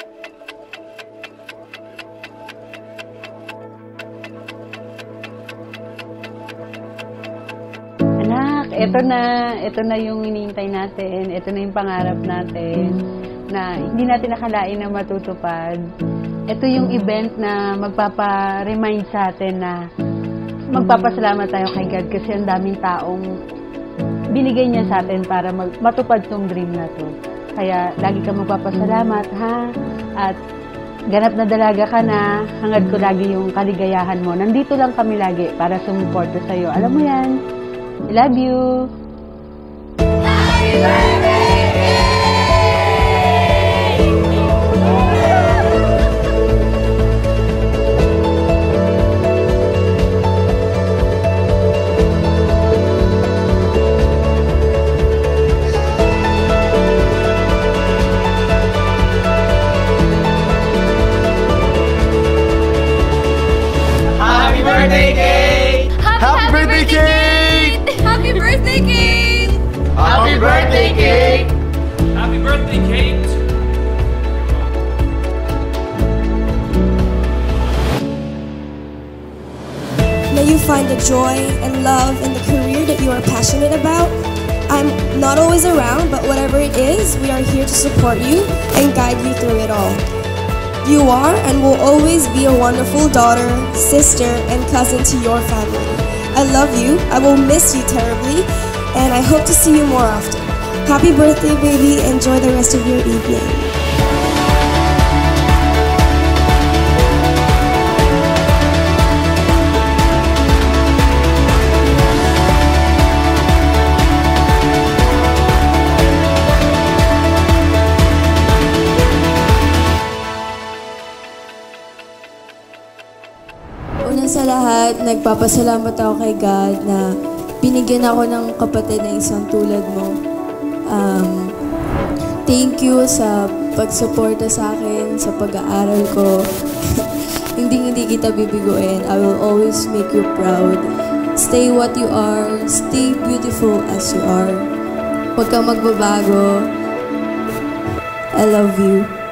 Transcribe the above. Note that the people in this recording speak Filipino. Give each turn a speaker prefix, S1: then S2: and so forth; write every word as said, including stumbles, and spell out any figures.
S1: Anak, ito na, ito na yung hinihintay natin, ito na yung pangarap natin na hindi natin nakalain na matutupad. Ito yung event na magpapa-remind sa atin na magpapasalamat tayo kay God kasi ang daming taong binigay niya sa atin para mag- matupad tong dream na to. Kaya lagi ka magpapasalamat, ha? At ganap na dalaga ka na, hangad ko lagi yung kaligayahan mo. Nandito lang kami lagi para sumuporta sa'yo. Alam mo yan. I love you.
S2: Happy birthday!
S3: Happy birthday, Kate!
S2: Happy birthday, Kate! Happy birthday, Kate!
S3: Happy birthday, Kate!
S4: Happy birthday, Kate!
S5: May you find the joy and love in the career that you are passionate about. I'm not always around, but whatever it is, we are here to support you and guide you through it all. You are and will always be a wonderful daughter, sister, and cousin to your family. I love you, I will miss you terribly, and I hope to see you more often. Happy birthday, baby. Enjoy the rest of your evening.
S6: Una sa lahat, nagpapasalamat ako kay God na binigyan ako ng kapatid na isang tulad mo. Um, thank you sa pagsuporta sa akin, sa pag-aaral ko. Hindi hindi kita bibiguin. I will always make you proud. Stay what you are. Stay beautiful as you are. Huwag kang magbabago. I love you.